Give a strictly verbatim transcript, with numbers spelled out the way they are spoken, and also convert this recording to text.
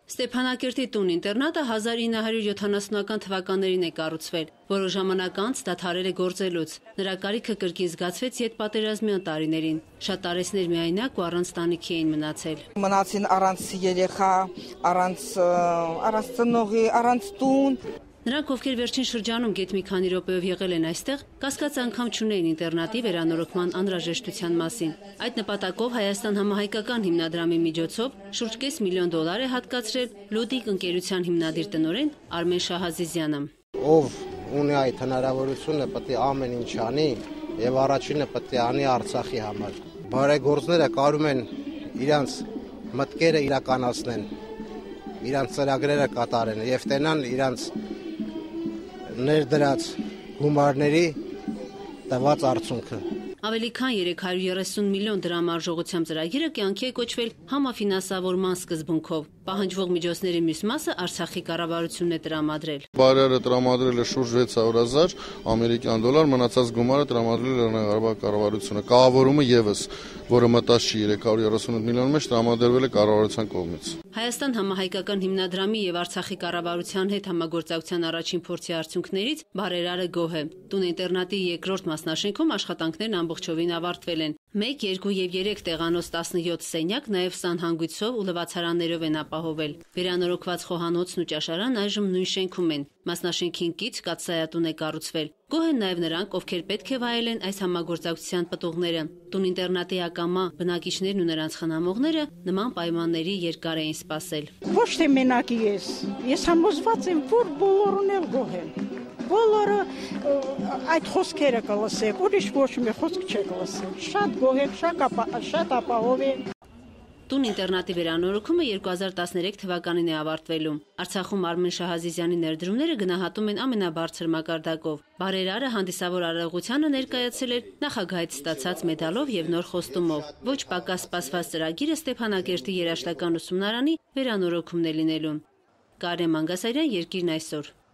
Ստեփանակերտի տուն-ինտերնատը հազար ինը հարյուր յոթանասունական թվականներին է կառուցվել, որը ժամանակ անց դադարել է գործելուց։ Նրա կարիքը կրկին զգացվեց ետպատերազմյան տարիներին։ Շատ տարեցներ միայնակ ու առանց տանիքի էին մնացել։ Մնացին առանց երեխա, առանց առանց ծնողի, առանց տուն։ Նրանք, ովքեր վերջին շրջանում գեթ մի քանի րոպեով եղել են այստեղ, կասկած անգամ չունեին ինտերնատի վերանորոգման անհրաժեշտության մասին։ Այդ նպատակով Հայաստան համահայկական հիմնադրամի միջոցով շուրջ կես միլիոն դոլար է հատկացրել Լուդիկ ընկերության հիմնադիր տնօրեն Արմեն Շահազիզյանը։ Ով ունի այդ հնարավորությունը, պետք է ամեն ինչ անի եւ առաջինը պետք է անի Արցախի համար։ Բարեգործները կարում են իրանց մտքերը իրականացնեն, իրանց ծրագրերը կատարեն եւ տենան իրանց ներդրած գումարների տված արդյունքը։ Ավելի քան երեք հարյուր երեսուն միլիոն դրամ արժողությամբ ծրագիրը կյանքի է կոչվել համաֆինանսավորման սկզբունքով։ Պահանջվող միջոցների մյուս մասը Արցախի կառավարությունն է տրամադրել։ Բարերը տրամադրել է շուրջ վեց հարյուր հազար ամերիկյան դոլար, մնացած գումարը տրամադրել է Լեռնային կառավարությունը։ Կառավարումը եւս, որը մտած չի երեք հարյուր երեսունութ միլիոն մեջ, տրամադրվել է կառավարության կողմից։ Հայաստան համահայկական հիմնադրամի եւ Արցախի կառավարության հետ համագործակցության առաջին փորձի արդյունքներից բարերարը գոհ է։ Տուն-ինտերնատի երկրորդ մասնաշենքում աշխատանքներն ամբողջովին ավարտվել են։ մեկ, երկու եւ երեք տեղանոց տասնյոթ սենյակ նաեւ սանհանգույցով ու լվացարաններով են ապահովել։ Վերանորոգված խոհանոցն ու ճաշարանն այժմ նույն շենքում են։ Մասնաշենքին կից կաթսայատուն է կառուցվել։ Գոհ են նաեւ նրանք, ովքեր պետք է վայելեն այս համագործակցության պտուղները։ Տուն-ինտերնատի ակամա բնակիչներն ու նրանց խնամողները նման պայմանների երկար էին սպասել։ Ոչ թե մենակ ես, ես համոզված եմ, որ բոլորն էլ գոհ են։ Բոլորը այդ խոսքերը կլսեն, ուրիշ ոչ մի խոսք չեք լսել։ Շատ գոհ եմ, շատ ապահով եմ։ Տուն-ինտերնատի վերանորոգումը երկու հազար տասներեք թվականին է ավարտվելու։ Արցախում Արմեն Շահազիզյանի ներդրումները գնահատում են ամենաբարձր մակարդակով։ Բարերարը հանդիսավոր արարողությանը ներկայացել էր նախագահից ստացած մեդալով եւ նոր խոստումով։ Ոչ պակաս սպասված ծրագիրը Ստեփանակերտի երաժշտական ուսումնարանի վերանորոգումն է լինելու։ Կարեն Մանգասարյան, Երկիրն այսօր։